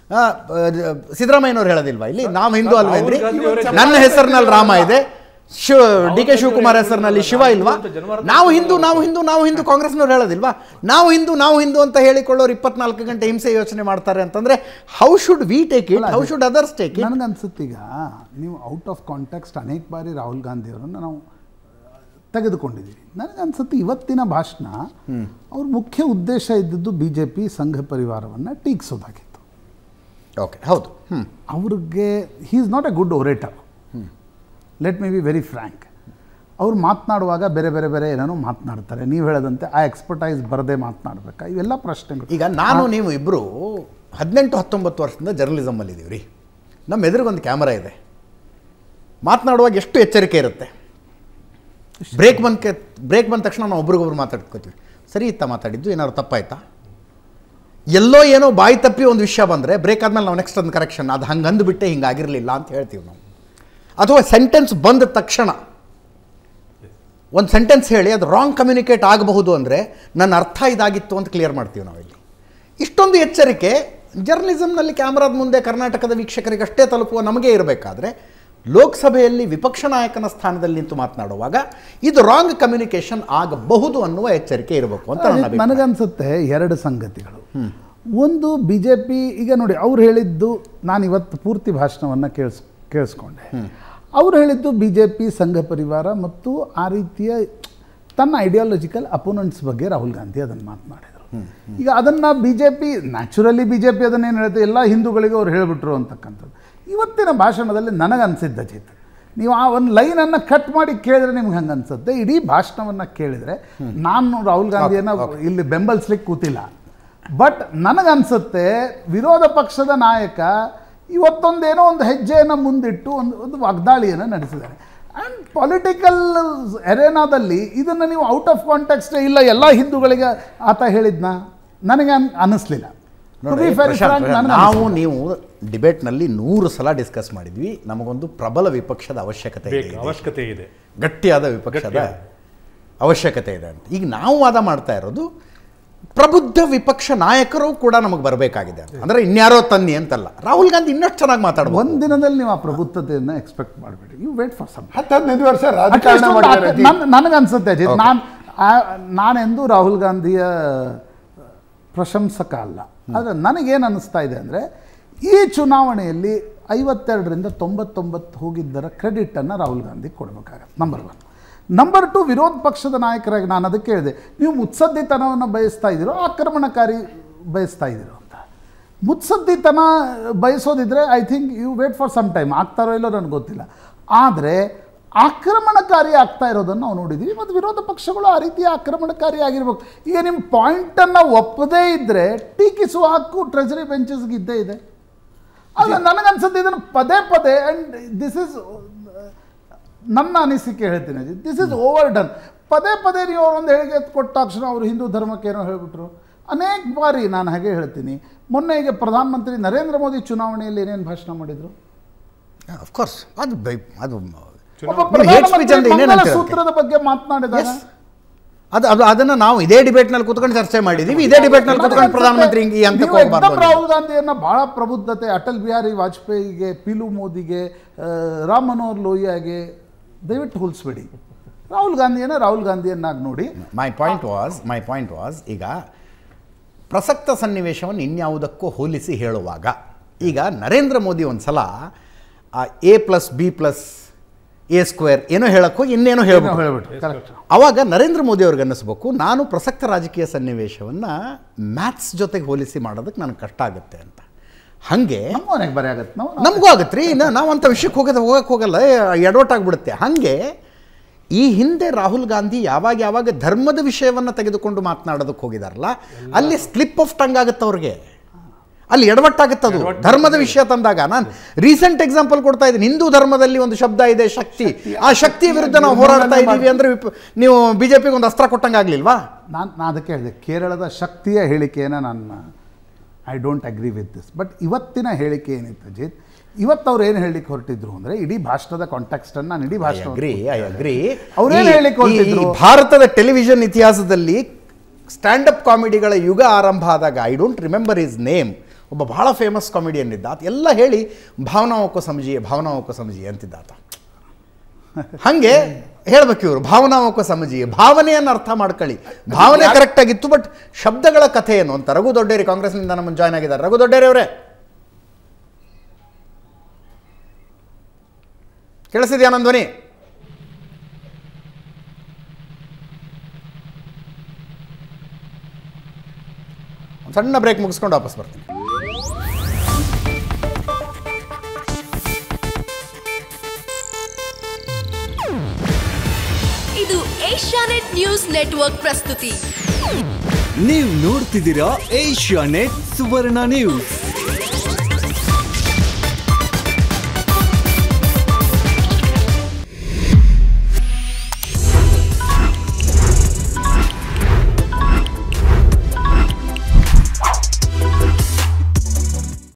ಸಿದ್ದರಾಮಯ್ಯನವ್ರು ಹೇಳೋದಿಲ್ವಾ ಇಲ್ಲಿ ನಾವು ಹಿಂದೂ ಅಲ್ವಾ ಇದ್ರಿ, ನನ್ನ ಹೆಸರಿನಲ್ಲಿ ರಾಮ ಇದೆ, ಶಿವ ಡಿ ಕೆ ಶಿವಕುಮಾರ್ ಹೆಸರಿನಲ್ಲಿ ಶಿವ ಇಲ್ವಾ, ನಾವು ಹಿಂದೂ ನಾವು ಹಿಂದೂ ನಾವು ಹಿಂದೂ ಕಾಂಗ್ರೆಸ್ನವ್ರು ಹೇಳೋದಿಲ್ವಾ, ನಾವು ಹಿಂದೂ ನಾವು ಹಿಂದೂ ಅಂತ ಹೇಳಿಕೊಳ್ಳೋರು ಇಪ್ಪತ್ನಾಲ್ಕು ಗಂಟೆ ಹಿಂಸೆ ಯೋಚನೆ ಮಾಡ್ತಾರೆ ಅಂತಂದ್ರೆ how should we take it, how should others take it? ನನಗನ್ಸುತ್ತೆ ಈಗ ನೀವು ಔಟ್ ಆಫ್ ಕಾಂಟೆಕ್ಸ್ಟ್ ಅನೇಕ ಬಾರಿ ರಾಹುಲ್ ಗಾಂಧಿ ಅವರನ್ನು ನಾವು ತೆಗೆದುಕೊಂಡಿದ್ದೀವಿ. ನನಗನ್ಸುತ್ತೆ ಇವತ್ತಿನ ಭಾಷಣ ಅವ್ರ ಮುಖ್ಯ ಉದ್ದೇಶ ಇದ್ದದ್ದು ಬಿ ಜೆ ಪಿ ಸಂಘ ಪರಿವಾರವನ್ನು ಟೀಕಿಸೋದಾಗಿತ್ತು. ಓಕೆ, ಹೌದು. ಅವ್ರಿಗೆ he is not a good orator. Let me be very frank. ಅವ್ರು ಮಾತನಾಡುವಾಗ ಬೇರೆ ಬೇರೆ ಬೇರೆ ಏನೇನೋ ಮಾತನಾಡ್ತಾರೆ. ನೀವು ಹೇಳದಂತೆ ಆ ಎಕ್ಸ್ಪರ್ಟೈಸ್ ಬರದೆ ಮಾತನಾಡಬೇಕಾ, ಇವೆಲ್ಲ ಪ್ರಶ್ನೆಗಳು. ಈಗ ನಾನು ನೀವು ಇಬ್ಬರು ಹದಿನೆಂಟು ಹತ್ತೊಂಬತ್ತು ವರ್ಷದಿಂದ ಜರ್ನಲಿಸಮಲ್ಲಿ ಇದ್ದೀವಿ ರೀ. ನಮ್ಮ ಎದುರಿಗೊಂದು ಕ್ಯಾಮರಾ ಇದೆ. ಮಾತನಾಡುವಾಗ ಎಷ್ಟು ಎಚ್ಚರಿಕೆ ಇರುತ್ತೆ. ಬ್ರೇಕ್ ಬಂದಕ್ಕೆ ಬ್ರೇಕ್ ಬಂದ ತಕ್ಷಣ ನಾವು ಒಬ್ರಿಗೊಬ್ರು ಮಾತಾಡ್ಕೋತೀವಿ. ಸರಿ ಇತ್ತಾ ಮಾತಾಡಿದ್ದು, ಏನಾದ್ರು ತಪ್ಪಾಯ್ತಾ, ಎಲ್ಲೋ ಏನೋ ಬಾಯಿ ತಪ್ಪಿ ಒಂದು ವಿಷಯ ಬಂದರೆ ಬ್ರೇಕ್ ಆದಮೇಲೆ ನಾವು ನೆಕ್ಸ್ಟ್ ಒಂದು ಕರೆಕ್ಷನ್, ಅದು ಹಂಗೆ ಅಂದುಬಿಟ್ಟೆ ಹಿಂಗಾಗಿರಲಿಲ್ಲ ಅಂತ ಹೇಳ್ತೀವಿ ನಾವು. ಅಥವಾ ಸೆಂಟೆನ್ಸ್ ಬಂದ ತಕ್ಷಣ ಒಂದು ಸೆಂಟೆನ್ಸ್ ಹೇಳಿ ಅದು ರಾಂಗ್ ಕಮ್ಯುನಿಕೇಟ್ ಆಗಬಹುದು ಅಂದರೆ ನನ್ನ ಅರ್ಥ ಇದಾಗಿತ್ತು ಅಂತ ಕ್ಲಿಯರ್ ಮಾಡ್ತೀವಿ ನಾವಿಲ್ಲಿ. ಇಷ್ಟೊಂದು ಎಚ್ಚರಿಕೆ ಜರ್ನಲಿಸಮ್ನಲ್ಲಿ ಕ್ಯಾಮ್ರಾದ ಮುಂದೆ ಕರ್ನಾಟಕದ ವೀಕ್ಷಕರಿಗಷ್ಟೇ ತಲುಪುವ ನಮಗೆ ಇರಬೇಕಾದ್ರೆ, ಲೋಕಸಭೆಯಲ್ಲಿ ವಿಪಕ್ಷ ನಾಯಕನ ಸ್ಥಾನದಲ್ಲಿ ನಿಂತು ಮಾತನಾಡುವಾಗ ಇದು ರಾಂಗ್ ಕಮ್ಯುನಿಕೇಷನ್ ಆಗಬಹುದು ಅನ್ನುವ ಎಚ್ಚರಿಕೆ ಇರಬೇಕು ಅಂತ ನನಗನ್ಸುತ್ತೆ. ಎರಡು ಸಂಗತಿಗಳು. ಒಂದು, ಬಿ ಜೆ ಪಿ ಈಗ ನೋಡಿ, ಅವ್ರು ಹೇಳಿದ್ದು, ನಾನು ಇವತ್ತು ಪೂರ್ತಿ ಭಾಷಣವನ್ನು ಕೇಳಿಸ್ ಕೇಳಿಸ್ಕೊಂಡೆ. ಅವ್ರು ಹೇಳಿದ್ದು ಬಿ ಜೆ ಪಿ ಸಂಘ ಪರಿವಾರ ಮತ್ತು ಆ ರೀತಿಯ ತನ್ನ ಐಡಿಯಾಲಜಿಕಲ್ ಅಪೋನೆಂಟ್ಸ್ ಬಗ್ಗೆ ರಾಹುಲ್ ಗಾಂಧಿ ಅದನ್ನು ಮಾತನಾಡಿದರು. ಈಗ ಅದನ್ನು B J P naturally B J P ಅದನ್ನೇನು ಹೇಳುತ್ತೆ, ಎಲ್ಲ ಹಿಂದೂಗಳಿಗೂ ಅವ್ರು ಹೇಳಿಬಿಟ್ರು ಅಂತಕ್ಕಂಥದ್ದು ಇವತ್ತಿನ ಭಾಷಣದಲ್ಲಿ ನನಗನ್ಸಿದ್ದ ಚಿತ್. ನೀವು ಆ ಒಂದು ಲೈನನ್ನು ಕಟ್ ಮಾಡಿ ಕೇಳಿದ್ರೆ ನಿಮ್ಗೆ ಹಂಗೆ ಅನ್ಸುತ್ತೆ. ಇಡೀ ಭಾಷಣವನ್ನು ಕೇಳಿದರೆ ನಾನು ರಾಹುಲ್ ಗಾಂಧಿಯನ್ನು ಇಲ್ಲಿ ಬೆಂಬಲಿಸ್ಲಿಕ್ಕೆ ಕೂತಿಲ್ಲ. ಬಟ್ ನನಗನ್ಸುತ್ತೆ ವಿರೋಧ ಪಕ್ಷದ ನಾಯಕ ಇವತ್ತೊಂದೇನೋ ಒಂದು ಹೆಜ್ಜೆಯನ್ನು ಮುಂದಿಟ್ಟು ಒಂದು ಒಂದು ವಾಗ್ದಾಳಿಯನ್ನು ನಡೆಸಿದ್ದಾರೆ. ಆ್ಯಂಡ್ ಪೊಲಿಟಿಕಲ್ ಎರೇನಾದಲ್ಲಿ ಇದನ್ನು ನೀವು ಔಟ್ ಆಫ್ ಕಾಂಟೆಕ್ಸ್ಟ್ ಇಲ್ಲ ಎಲ್ಲ ಹಿಂದೂಗಳಿಗೆ ಆತ ಹೇಳಿದ್ನ ನನಗೆ ಅನ್ ಅನ್ನಿಸ್ಲಿಲ್ಲ. ನಾವು ನೀವು ಡಿಬೇಟ್ನಲ್ಲಿ ನೂರು ಸಲ ಡಿಸ್ಕಸ್ ಮಾಡಿದ್ವಿ. ನಮಗೊಂದು ಪ್ರಬಲ ವಿಪಕ್ಷದ ಅವಶ್ಯಕತೆ ಇದೆ, ಅವಶ್ಯಕತೆ ಇದೆ, ಗಟ್ಟಿಯಾದ ವಿಪಕ್ಷದ ಅವಶ್ಯಕತೆ ಇದೆ ಅಂತ. ಈಗ ನಾವು ವಾದ ಮಾಡ್ತಾ ಇರೋದು ಪ್ರಬುದ್ಧ ವಿಪಕ್ಷ ನಾಯಕರು ಕೂಡ ನಮಗೆ ಬರಬೇಕಾಗಿದೆ ಅಂತ. ಅಂದರೆ ಇನ್ಯಾರೋ ತನ್ನಿ ಅಂತಲ್ಲ. ರಾಹುಲ್ ಗಾಂಧಿ ಇನ್ನಷ್ಟು ಚೆನ್ನಾಗಿ ಮಾತಾಡ್ಬೋದು. ಒಂದು ದಿನದಲ್ಲಿ ನೀವು ಆ ಪ್ರಬುದ್ಧತೆಯನ್ನು ಎಕ್ಸ್ಪೆಕ್ಟ್ ಮಾಡಬೇಡಿ. ಯು ವೇಟ್ ಫಾರ್ ಸಮ್ ಹತ್ತು ಹದಿನೈದು ವರ್ಷ ರಾಜಕಾರಣ ಮಾಡಿದ್ದಾರೆ. ನನಗನ್ಸುತ್ತೆ ಅಜಿತ್, ನಾನು ನಾನೆಂದು ರಾಹುಲ್ ಗಾಂಧಿಯ ಪ್ರಶಂಸಕ ಅಲ್ಲ. ಆದರೆ ನನಗೇನು ಅನ್ನಿಸ್ತಾ ಇದೆ ಅಂದರೆ, ಈ ಚುನಾವಣೆಯಲ್ಲಿ ಐವತ್ತೆರಡರಿಂದ ತೊಂಬತ್ತೊಂಬತ್ತು ಹೋಗಿದ್ದರ ಕ್ರೆಡಿಟನ್ನು ರಾಹುಲ್ ಗಾಂಧಿ ಕೊಡಬೇಕಾಗತ್ತೆ. Number one. ನಂಬರ್ ಟು, ವಿರೋಧ ಪಕ್ಷದ ನಾಯಕರಾಗಿ ನಾನು ಅದಕ್ಕೆ ಹೇಳಿದೆ, ನೀವು ಮುತ್ಸದ್ದಿತನವನ್ನು ಬಯಸ್ತಾ ಇದ್ದೀರೋ, ಆಕ್ರಮಣಕಾರಿ ಬಯಸ್ತಾ ಇದ್ದೀರೋ ಅಂತ. ಮುತ್ಸದ್ದಿತನ ಬಯಸೋದಿದ್ರೆ I think you wait for some time. ಆಗ್ತಾರೋ ಇಲ್ಲೋ ನನಗೆ ಗೊತ್ತಿಲ್ಲ. ಆದರೆ ಆಕ್ರಮಣಕಾರಿ ಆಗ್ತಾ ಇರೋದನ್ನು ನಾವು ನೋಡಿದ್ದೀವಿ. ಮತ್ತು ವಿರೋಧ ಪಕ್ಷಗಳು ಆ ರೀತಿಯ ಆಕ್ರಮಣಕಾರಿ ಆಗಿರ್ಬೇಕು. ಈಗ ನಿಮ್ಮ ಪಾಯಿಂಟನ್ನು ಒಪ್ಪದೇ ಇದ್ದರೆ ಟೀಕಿಸುವ ಹಕ್ಕು ಟ್ರೆಜರಿ ಬೆಂಚಸ್ಗೆ ಇದ್ದೇ ಇದೆ. ಅದು ನನಗನ್ಸುತ್ತೆ ಇದನ್ನು ಪದೇ ಪದೇ, ಆ್ಯಂಡ್ ದಿಸ್ ಇಸ್ ನನ್ನ ಅನಿಸಿಕೆ ಹೇಳ್ತೀನಿ Ajit, this is overdone. ಪದೇ ಪದೇ ನೀವು ಅವರೊಂದು ಹೇಳಿಕೆ ಕೊಟ್ಟ ತಕ್ಷಣ ಅವರು ಹಿಂದೂ ಧರ್ಮಕ್ಕೆ ಏನೋ ಹೇಳಿಬಿಟ್ರು. ಅನೇಕ ಬಾರಿ ನಾನು ಹಾಗೆ ಹೇಳ್ತೀನಿ. ಮೊನ್ನೆ ಈಗ ಪ್ರಧಾನಮಂತ್ರಿ ನರೇಂದ್ರ ಮೋದಿ ಚುನಾವಣೆಯಲ್ಲಿ ಏನೇನು ಭಾಷಣ ಮಾಡಿದರು? ಅಫ್ಕೋರ್ಸ್ ಅದು ಅದು ಸೂತ್ರದ ಬಗ್ಗೆ ಮಾತನಾಡಿದಾಗ ಅದು ಅದು ಅದನ್ನು ನಾವು ಇದೇ ಡಿಬೇಟ್ನಲ್ಲಿ ಕೂತ್ಕೊಂಡು ಚರ್ಚೆ ಮಾಡಿದ್ದೀವಿ. ಇದೇ ಡಿಬೇಟ್ನಲ್ಲಿ ಕೂತ್ಕೊಂಡು ಪ್ರಧಾನಮಂತ್ರಿ ಹಿಂಗೆ ಈ ಹಂತಕ್ಕೆ ಹೋಗಬಾರ್ದು. ರಾಹುಲ್ ಗಾಂಧಿಯನ್ನ ಬಹಳ ಪ್ರಬುದ್ಧತೆ, ಅಟಲ್ ಬಿಹಾರಿ ವಾಜಪೇಯಿಗೆ, ಪಿಲು ಮೋದಿಗೆ, ರಾಮ್ ಮನೋಹರ್ ಲೋಹಿಯಾಗೆ ದಯವಿಟ್ಟು ಹೋಲಿಸ್ಬೇಡಿ. ರಾಹುಲ್ ಗಾಂಧಿಯನ್ನ ರಾಹುಲ್ ಗಾಂಧಿಯನ್ನಾಗಿ ನೋಡಿ. My point was my point was ಈಗ ಪ್ರಸಕ್ತ ಸನ್ನಿವೇಶವನ್ನು ಇನ್ಯಾವುದಕ್ಕೂ ಹೋಲಿಸಿ ಹೇಳುವಾಗ, ಈಗ ನರೇಂದ್ರ ಮೋದಿ ಒಂದು ಸಲ A plus B plus A square ಏನೋ ಹೇಳಕ್ಕೋ ಇನ್ನೇನೋ ಹೇಳ್ಬೇಕು ಹೇಳ್ಬಿಟ್ಟು ಅವಾಗ ನರೇಂದ್ರ ಮೋದಿ ಅವ್ರಿಗೆ ಅನ್ನಿಸ್ಬೇಕು, ನಾನು ಪ್ರಸಕ್ತ ರಾಜಕೀಯ ಸನ್ನಿವೇಶವನ್ನು ಮ್ಯಾಥ್ಸ್ ಜೊತೆಗೆ ಹೋಲಿಸಿ ಮಾಡೋದಕ್ಕೆ ನನಗೆ ಕಷ್ಟ ಆಗುತ್ತೆ ಅಂತ. ಹಾಗೆ ನಮ್ಮನೆಗೆ ಬರೀ ಆಗತ್ತೆ, ನಾವು ನಮಗೂ ಆಗತ್ತೆ ರೀ. ನಾವು ಅಂಥ ವಿಷಯಕ್ಕೆ ಹೋಗೋದು ಹೋಗಕ್ಕೆ ಹೋಗಲ್ಲ, ಎಡವಟ್ಟಾಗ್ಬಿಡುತ್ತೆ. ಹಾಗೆ ಈ ಹಿಂದೆ ರಾಹುಲ್ ಗಾಂಧಿ ಯಾವಾಗ ಯಾವಾಗ ಧರ್ಮದ ವಿಷಯವನ್ನು ತೆಗೆದುಕೊಂಡು ಮಾತನಾಡೋದಕ್ಕೆ ಹೋಗಿದಾರಲ್ಲ, ಅಲ್ಲಿ ಸ್ಲಿಪ್ ಆಫ್ ಟಂಗ್ ಆಗುತ್ತೆ ಅವ್ರಿಗೆ, ಅಲ್ಲಿ ಎಡವಟ್ಟಾಗುತ್ತದು. ಧರ್ಮದ ವಿಷಯ ತಂದಾಗ ನಾನು ರೀಸೆಂಟ್ ಎಕ್ಸಾಂಪಲ್ ಕೊಡ್ತಾ ಇದ್ದೀನಿ. ಹಿಂದೂ ಧರ್ಮದಲ್ಲಿ ಒಂದು ಶಬ್ದ ಇದೆ ಶಕ್ತಿ, ಆ ಶಕ್ತಿಯ ವಿರುದ್ಧ ನಾವು ಹೋರಾಡ್ತಾ ಇದ್ದೀವಿ ಅಂದರೆ ನೀವು ಬಿ ಜೆ ಪಿಗೆ ಒಂದು ಅಸ್ತ್ರ ಕೊಟ್ಟಂಗೆ ಆಗಲಿಲ್ವಾ? ನಾನು ನಾನು ಅದಕ್ಕೆ ಹೇಳಿದೆ, ಕೇರಳದ ಶಕ್ತಿಯ ಹೇಳಿಕೆಯನ್ನು ನಾನು I don't agree with this. But ಇವತ್ತಿನ ಹೇಳಿಕೆ ಏನಿತ್ತು ಅಜಿತ್, ಇವತ್ತು ಅವ್ರು ಏನು ಹೇಳಲಿಕ್ಕೆ ಹೊರಟಿದ್ರು ಅಂದರೆ ಇಡೀ ಭಾಷಣದ ಕಾಂಟೆಕ್ಸ್ಟ್ ನಾನು ಇಡೀ ಭಾಷಣ ಅಗ್ರಿ ಐ ಅಗ್ರಿ ಅವ್ರೇನು ಹೇಳಿಕ್ಕೆ ಹೊರಟಿದ್ರು, ಭಾರತದ ಟೆಲಿವಿಷನ್ ಇತಿಹಾಸದಲ್ಲಿ ಸ್ಟ್ಯಾಂಡಪ್ ಕಾಮಿಡಿಗಳ ಯುಗ ಆರಂಭ ಆದಾಗ, I don't remember his name, ಒಬ್ಬ ಬಹಳ ಫೇಮಸ್ ಕಾಮಿಡಿಯನ್ ಇದ್ದ, ಆತ ಎಲ್ಲ ಹೇಳಿ ಭಾವನಾವಕ್ಕೂ ಸಮಜಿಯೇ ಭಾವನಾವಕ್ಕೂ ಸಮಜಿಯೇ ಅಂತಿದ್ದಾತ. ಹಾಗೆ ಹೇಳ್ಬೇಕು ಇವರು, ಭಾವನಾವಕ್ಕೂ ಸಮಜಿಯೇ, ಭಾವನೆಯನ್ನು ಅರ್ಥ ಮಾಡ್ಕೊಳ್ಳಿ. ಭಾವನೆ ಕರೆಕ್ಟ್ ಆಗಿತ್ತು, ಬಟ್ ಶಬ್ದಗಳ ಕಥೆ ಏನು ಅಂತ. ರಘು ದೊಡ್ಡೇರಿ ಕಾಂಗ್ರೆಸ್ನಿಂದ ನಮ್ಮ ಜಾಯ್ನ್ ಆಗಿದ್ದಾರೆ. ರಘು ದೊಡ್ಡೇರಿ ಅವರೇ ಕೇಳಿಸಿದ್ಯಾ ನನ್ನ ಧ್ವನಿ? ಒಂದು ಸಣ್ಣ ಬ್ರೇಕ್ ಮುಗಿಸ್ಕೊಂಡು ವಾಪಸ್ ಬರ್ತೀನಿ. ಇದು ಏಷ್ಯಾನೆಟ್ ನ್ಯೂಸ್ ನೆಟ್ವರ್ಕ್ ಪ್ರಸ್ತುತಿ. ನೀವು ನೋಡ್ತಿದ್ದೀರಾ ಏಷ್ಯಾನೆಟ್ ಸುವರ್ಣ ನ್ಯೂಸ್.